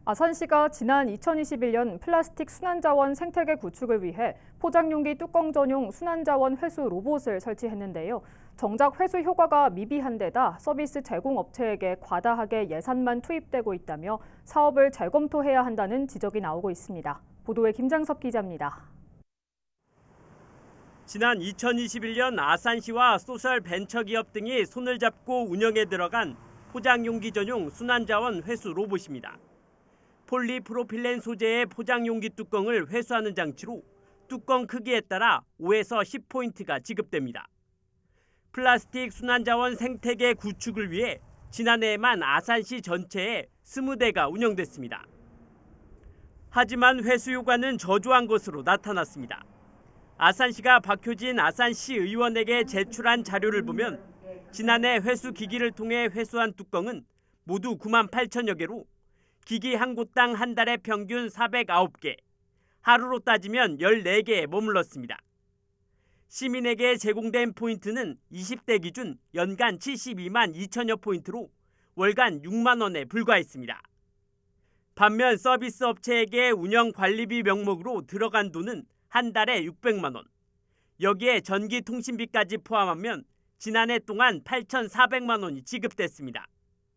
아산시가 지난 2021년 플라스틱 순환자원 생태계 구축을 위해 포장용기 뚜껑 전용 순환자원 회수 로봇을 설치했는데요. 정작 회수 효과가 미비한 데다 서비스 제공업체에게 과다하게 예산만 투입되고 있다며 사업을 재검토해야 한다는 지적이 나오고 있습니다. 보도에 김장섭 기자입니다. 지난 2021년 아산시와 소셜벤처기업 등이 손을 잡고 운영에 들어간 포장용기 전용 순환자원 회수 로봇입니다. 폴리프로필렌 소재의 포장용기 뚜껑을 회수하는 장치로 뚜껑 크기에 따라 5에서 10포인트가 지급됩니다. 플라스틱 순환자원 생태계 구축을 위해 지난해에만 아산시 전체에 20대가 운영됐습니다. 하지만 회수 효과는 저조한 것으로 나타났습니다. 아산시가 박효진 아산시 의원에게 제출한 자료를 보면 지난해 회수 기기를 통해 회수한 뚜껑은 모두 9만 8천여 개로 기기 한 곳당 한 달에 평균 409개, 하루로 따지면 14개에 머물렀습니다. 시민에게 제공된 포인트는 20대 기준 연간 72만 2천여 포인트로 월간 6만 원에 불과했습니다. 반면 서비스 업체에게 운영 관리비 명목으로 들어간 돈은 한 달에 600만 원. 여기에 전기통신비까지 포함하면 지난해 동안 8,400만 원이 지급됐습니다.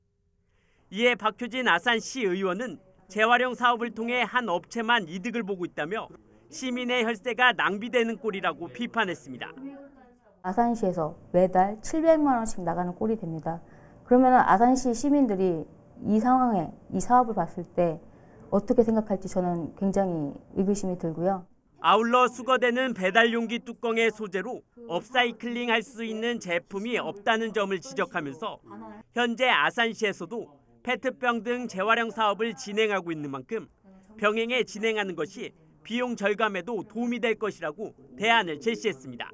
이에 박효진 아산시 의원은 재활용 사업을 통해 한 업체만 이득을 보고 있다며 시민의 혈세가 낭비되는 꼴이라고 비판했습니다. 아산시에서 매달 700만 원씩 나가는 꼴이 됩니다. 그러면 아산시 시민들이 이 상황에 이 사업을 봤을 때 어떻게 생각할지 저는 굉장히 의구심이 들고요. 아울러 수거되는 배달용기 뚜껑의 소재로 업사이클링할 수 있는 제품이 없다는 점을 지적하면서 현재 아산시에서도 페트병 등 재활용 사업을 진행하고 있는 만큼 병행해 진행하는 것이 비용 절감에도 도움이 될 것이라고 대안을 제시했습니다.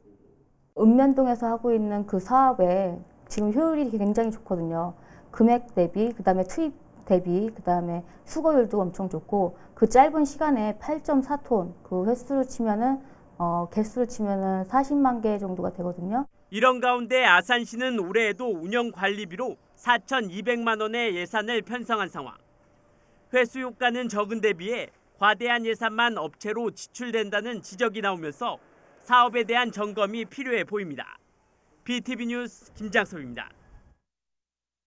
읍면동에서 하고 있는 그 사업에 지금 효율이 굉장히 좋거든요. 금액 대비, 그다음에 투입 대비, 그다음에 수거율도 엄청 좋고 그 짧은 시간에 8.4톤 그 횟수로 치면은 개수로 치면은 40만 개 정도가 되거든요. 이런 가운데 아산시는 올해에도 운영 관리비로 4,200만 원의 예산을 편성한 상황. 회수 효과는 적은 데 비해 과대한 예산만 업체로 지출된다는 지적이 나오면서 사업에 대한 점검이 필요해 보입니다. BTV 뉴스 김장섭입니다.